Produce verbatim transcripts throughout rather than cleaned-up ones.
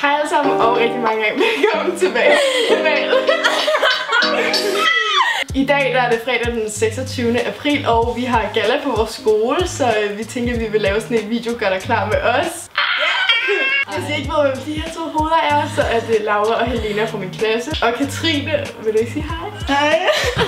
Hej alle sammen og rigtig mange gange velkommen tilbage. I dag der er det fredag den seksogtyvende april, og vi har galla på vores skole, så vi tænker, at vi vil lave sådan en video, gør dig klar med os. Hvis I ikke ved, hvem de her to hoveder er, så er det Laura og Helena fra min klasse. Og Katrine, vil du ikke sige hej? Hej.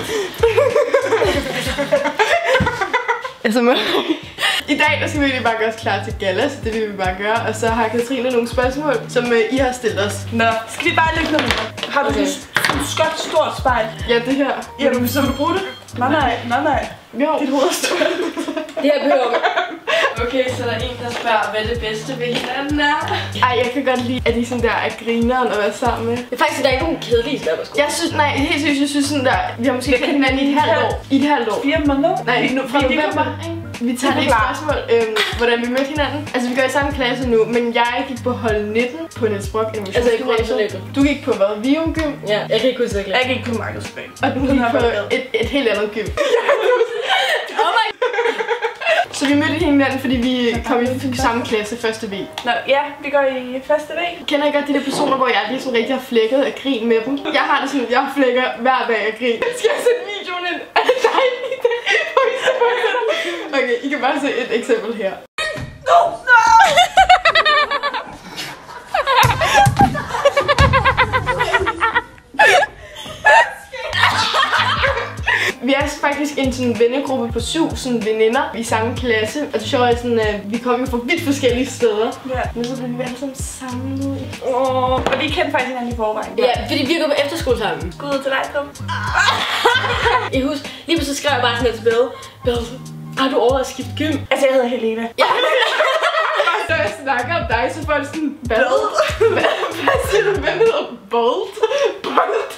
Altså, i dag der skal vi egentlig bare gøre os klar til galla, så det vil vi bare gøre. Og så har Katrine nogle spørgsmål, som uh, I har stillet os. Nå, skal vi bare lægge noget? Har du okay. et skønt stort spejl? Ja, det her. Jamen, så vil du bruge det? Nej, nej, nej, nej. Jo. Dit hoved er stort. Det her behøver man. Okay, så der er en, der spørger, hvad det bedste ved hinanden er. Ej, jeg kan godt lide, at de sådan der er grineren at være sammen med. Det er faktisk, der er ikke nogen kedelige spørgsmål. Jeg synes, nej, helt seriøst, jeg synes sådan der, vi har måske kendt hinanden i et halvt år. I et halvt år. Fire måneder? Nej, nu, fra november. Vi tager det spørgsmål, øhm, hvordan vi mødte hinanden. Altså, vi går i samme klasse nu, men jeg gik på hold nitten på Niels Brock Animationsgymnasiet. Du gik på hvad? Vium Gym? Ja, jeg kan ikke huske det. Jeg gik på markedsføring. Og du gik på et, et helt andet gym. Oh my. Så vi mødte hinanden, fordi vi kom i samme klasse første V. Nå, ja, vi går i første V. Kender I godt de der personer, hvor jeg ligesom rigtig har flækket af grin med dem? Jeg har det sådan, jeg flækker hver dag af grin. Skal jeg sætte videoen ind? Er det dig? Okay, I kan bare se et eksempel her. No, no! Vi er faktisk en sådan vennegruppe på syv sådan veninder i samme klasse. Og det sjove er sådan, at vi kommer fra vidt forskellige steder. Ja. Men så bliver vi alle sammen samlet. Åh, og vi kendte faktisk hinanden i forvejen. Ja, fordi vi går på efterskole sammen. Skud til dig, Tom. Jeg husker, lige pludselig skrev jeg bare sådan et spil. Belle, har du overvejet at skifte gym? Altså, jeg hedder Helena. Ja. Når jeg snakker om dig, så får det sådan, hvad? Hvad siger du? Hvem hedder Bolt? Bolt?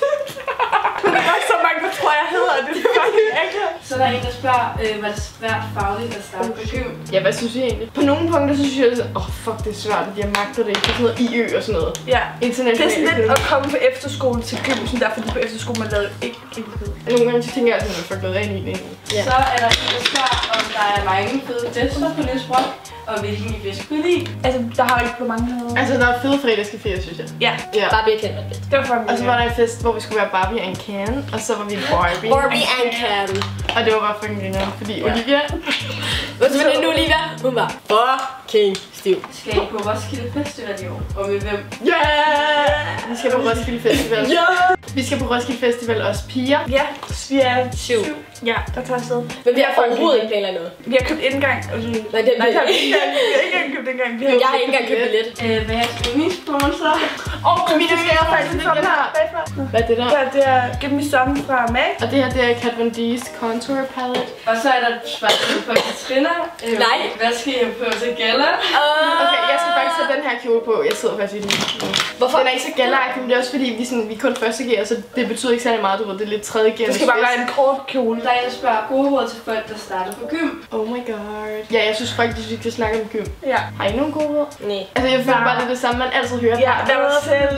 Det er også så mange, der tror, jeg hedder. Det er faktisk ikke. Så der er en, der spørger, øh, var det svært fagligt at starte på gym? Ja, hvad synes I egentlig? På nogle punkter, så synes jeg, at åh, oh, fuck, det er svært, at jeg magter det ikke. Det er sådan noget I Ø og sådan noget. Ja. International. Det er sådan lidt at komme på efterskole til gym, sådan der, fordi på efterskole man lavede ikke rigtig fed. Nogle gange så tænker jeg altid, at man får glæde af en i ja. Så er der en, der spørger, om der er mange fede fester på Niels Brock, og hvilken I bedst kunne lide. Altså, der har jo ikke på mange noget. Altså, der er fede fredagscaféer, synes jeg. Ja. Ja. Barbie og Ken var fedt. Det var fucking. Og så var der en fest, hvor vi skulle være Barbie and Ken, og så var vi Barbie. Barbie and Ken. Og det var bare fucking griner, fordi ja. Olivia... Vores veninde Olivia, hun var fucking stiv. Skal I på Roskilde Festival i år? Og med hvem? Ja! Yeah! Vi skal på Roskilde Festival. Ja! Vi skal på Roskilde Festival også piger. Ja, vi er syv. Ja, der tager afsted. Men vi har overhovedet ikke planlagt noget. Vi har købt indgang. Nej, det er Nej, vi har ikke engang købt indgang. Vi har jeg har ikke engang købt billet. Øh, hvad er min sponsor? Åh, oh, min skal jeg faktisk sådan her. Hvad er det der? Ja, det er Give Me Some fra Mac. Og det her, det er Kat Von D's Contour Palette. Og så er der et spørgsmål på Katrina. Øh, Nej. Hvad skal I på til galla? Okay, jeg skal faktisk have den her kjole på. Jeg sidder faktisk i den. Hvorfor? Den er ikke så galagtig, men det er også fordi, vi, sådan, vi er kun første gear, så det betyder ikke særlig meget, du ved. Det er lidt tredje gear. Det skal bare være en kort kjole. Der er en, der spørger gode råd til folk, der starter på gym. Oh my god. Ja, jeg synes faktisk, vi skal snakke om gym. Ja. Har I nogen gode råd? Nej. Altså, jeg føler bare, det er det samme, man altid hører. Ja, der var selv.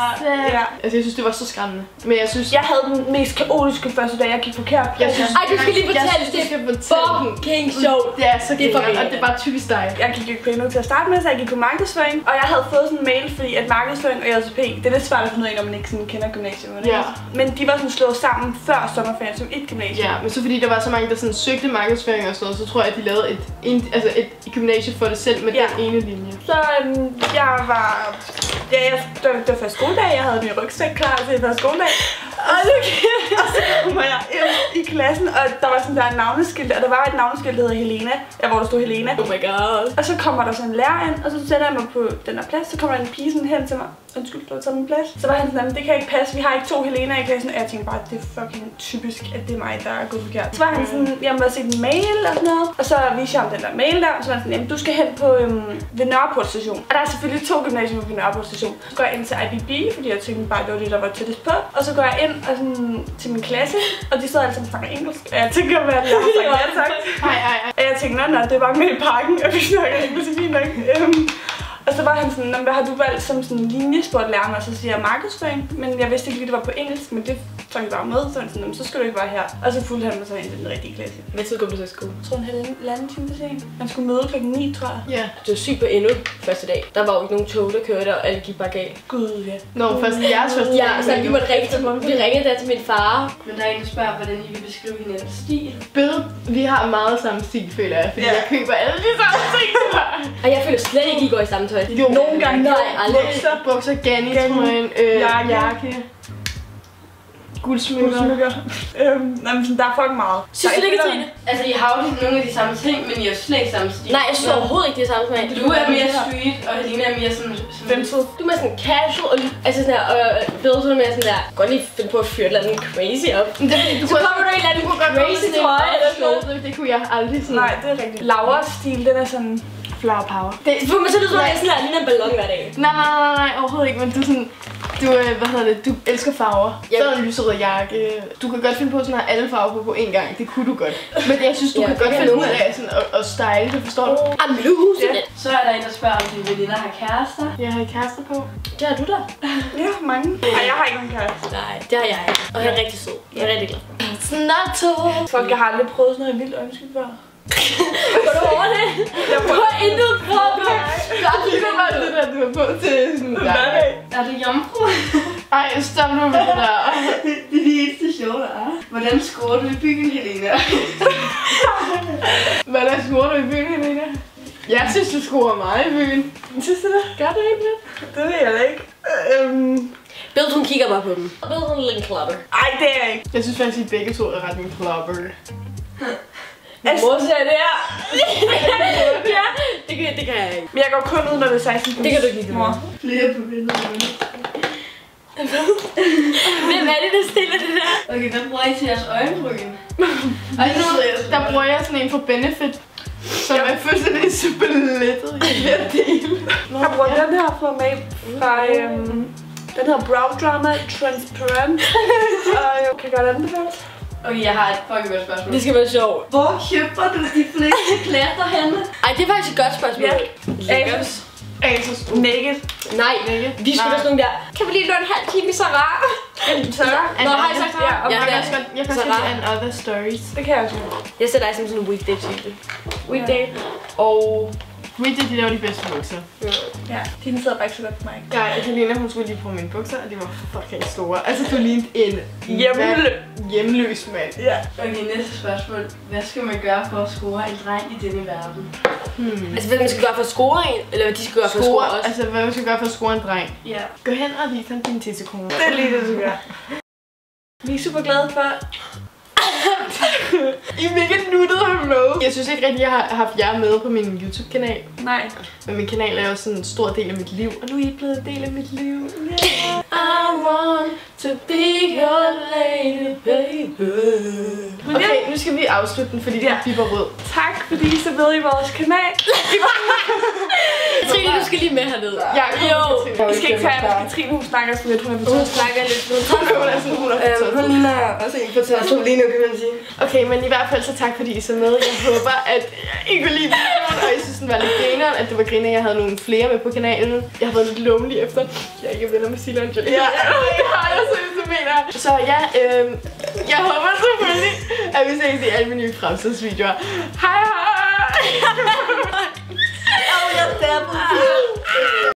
Ja. Altså, jeg synes, det var så skræmmende. Men jeg synes... Jeg havde den mest kaotiske første dag, jeg gik forkert. Jeg synes, Ej, du skal lige fortælle det. det. skal fortælle den. Fucking sjovt. Det er så det er griner, og det er bare typisk dig. Jeg gik ikke på endnu til at starte med, så jeg gik på markedsføring. Og jeg havde fået sådan en mail, fordi at markedsføring og J C P, det er lidt svært at finde ud af, når man ikke sådan kender gymnasiet. Ja. Men de var sådan slået sammen før sommerferien som et gymnasium. Ja, men så fordi der var så mange, der sådan søgte markedsføring og sådan noget, så tror jeg, at de lavede et, en, altså et gymnasie for det selv med ja. den ene linje. Så øhm, jeg var... Ja, jeg, det, var, det var første skoledag, jeg havde min rygsæk klar til første skoledag. Og så, og så kommer jeg ind i klassen, og der var sådan der en navneskilt, og der var et navneskilt, der hedder Helena, ja, hvor der stod Helena. Oh my god. Og så kommer der sådan en lærer ind, og så sætter jeg mig på den her plads, så kommer der en pige sådan hen til mig. Undskyld, du har taget min plads. Så var han sådan, det kan ikke passe, vi har ikke to Helena i klassen. Og jeg tænkte bare, det er fucking typisk, at det er mig, der er gået forkert. Så var han sådan, jeg må se en mail og sådan noget. Og så viste jeg ham den der mail der, og så var han sådan, jamen du skal hen på øhm, ved Nørreport station. Og der er selvfølgelig to gymnasier på Nørreport station. Så går jeg ind til I B B, fordi jeg tænkte bare, det var det, der var tættest på. Og så går jeg ind og sådan, til min klasse, og de sidder alle sammen og snakker engelsk. Og jeg tænker, hvad er det, jeg har sagt? Ej, ej, ej. Og jeg tænkte, nej, nej, det er bare med i parken, og vi snakker engelsk, så fint nok. Og så var han sådan, hvad har du valgt som sådan linjesportlærerne? Og så siger jeg markedsføring, men jeg vidste ikke lige, det var på engelsk, men det tvang bare med, så, sådan, så skal du ikke være her. Og så fulgte han mig så ind til den rigtige klasse. Hvad tid kom du så i skole? Jeg tror, en halvanden time til sen. Han skulle møde klokken ni, tror jeg. Ja. Det var sygt på endnu første dag. Der var jo ikke nogen tog, der kørte, og alle gik bare galt. Gud, ja. Nå, først jeres første Ja, så vi måtte ringe til Vi ringede der til min far. Men der er en, der spørger, hvordan I vil beskrive hinandens stil. Billed, vi har meget samme stil, føler jeg, fordi Ja. jeg køber alle de samme ting, du har. Og jeg føler slet ikke, I går i samme tøj. Jo, Nogle gange. Nej, aldrig. Bukser, bukser, Ganni, Ganni, trøjen, øh, jakke. jakke, guldsmykker. Guldsmykker. øhm, nej, men sådan, der er fucking meget. Synes du det ikke, Trine? Altså, I har jo nogle af de samme ting, men I har slet ikke samme stil. Nej, jeg synes overhovedet ikke, det er samme smag. Du er mere street, og Helena er mere sådan... sådan Femtid. Du er mere sådan casual, og altså sådan der, og Bill, du er mere sådan der, godt lige finde på at fyre et eller andet crazy op. Men det er fordi, du Så kommer du i et eller andet crazy tøj, eller sådan noget. Det, det kunne jeg aldrig sådan. Nej, det er rigtigt. Lauras stil, den er sådan flower power. Det, For mig så lyder det sådan, at jeg sådan der, ligner en ballon hver dag. nej, nej, nej, nej, overhovedet ikke, men du er sådan, du, øh, hvad hedder det, du elsker farver. Ja. Så er en lyserød jakke. Du kan godt finde på sådan at have alle farver på på én gang. Det kunne du godt. Men jeg synes, du Ja, kan det godt kan finde ud nogle af sådan at, at style det, forstår du? I'm losing Ja. it. Så er der en, der spørger, om dine veninder har kærester. Jeg har kærester på. Det har du da. Ja, mange. Nej, jeg har ikke nogen kæreste. Nej, det har jeg ikke. Og jeg er rigtig sød. Jeg er rigtig glad. Snotto. Folk, jeg har aldrig prøvet sådan noget vildt øjenskyld før. Går du over det? Du har intet på. Der er lige bare det der, du har på til sådan der. Er du jomfru? Ej, stop nu med det der. Det er det eneste sjove, der er. Hvordan scorer du i byen, Helena? Hvordan scorer du i byen, Helena? Jeg synes, du scorer meget i byen. Synes du det? Gør du ikke lidt? Det ved jeg da ikke. Øhm... Bill, hun kigger bare på dem. Og Bill, hun er lidt klapper. Ej, det er jeg ikke. Jeg synes faktisk, at I begge to er ret min klopper. Altså, Mor siger det her. Ja, det kan, det kan jeg ikke. men jeg går kun ud, når det er seksten plus. Det kan du ikke lide, mor. Flere på billedet. Hvem er det, der stiller det der? Okay, hvad bruger I til jeres øjenbryn? Og nu, der bruger jeg sådan en for Benefit, som er fuldstændig super lettet i hver del. Jeg bruger den her fra Maeve fra, øhm, den hedder Brow Drama Transparent. Og jeg kan godt anbefales. Okay, jeg har et fucking godt spørgsmål. Det skal være sjovt. Hvor køber du de fleste klæder henne? Ej, det er faktisk et godt spørgsmål. Ja. Lækkert. Asos. Naked. Nej, vi skulle da sådan nogle der. Kan vi lige låne en halv time i Zara? Sarah. Nå, har I sagt Ja, Zara? og Ja, Jeg det kan er også godt, jeg kan også Zara. godt lide and other stories. Det kan jeg også. Jeg ser dig som sådan en weekday-type. Weekday. Og Weekday, de laver de bedste bukser. Ja, de sidder bare ikke så godt på mig. Ja, Helena, hun skulle lige prøve mine bukser, og de var fucking store. Altså, du lignede en Hjemløs. hjemløs mand. Ja. Okay, næste spørgsmål. Hvad skal man gøre for at score en dreng i denne verden? Hmm. Altså, hvad man skal gøre for at score en, eller hvad de skal gøre for at score Score, også. altså, hvad man skal gøre for at score en dreng. Ja. Gå hen og vis ham din tissekone. Det er lige det, du gør. Vi er super glade for. I er mega nuttet at have med. Jeg synes ikke rigtig, jeg har haft jer med på min YouTube-kanal. Nej. Men min kanal er jo sådan en stor del af mit liv. Og nu er I blevet en del af mit liv. Yeah. I want to be your lady, baby. Okay, nu skal vi afslutte den, fordi Ja. den bliver rød. Tak, fordi I så ved i vores kanal. Trine, du skal lige med herned. Ja, Jo. Vi skal ikke tage af, Katrine, hun snakker sådan lidt, hun er Hun betalt. snakker lidt. Hun Hun er sådan, hun er Øhm, hun ligner også en på tørstol lige nu, kan man sige. Okay, men i hvert fald så tak, fordi I så med. Jeg håber, at I kunne lide videoen, og I synes, den var lidt grineren. At det var grineren, jeg havde nogle flere med på kanalen. Jeg har været lidt lonely efter. Jeg er ikke venner med Silla og Angela. Ja, det har jeg seriøst, det mener jeg. Så ja, øh, jeg håber selvfølgelig, at vi ses i alle mine nye fremtidsvideoer. Hej hej! Jeg er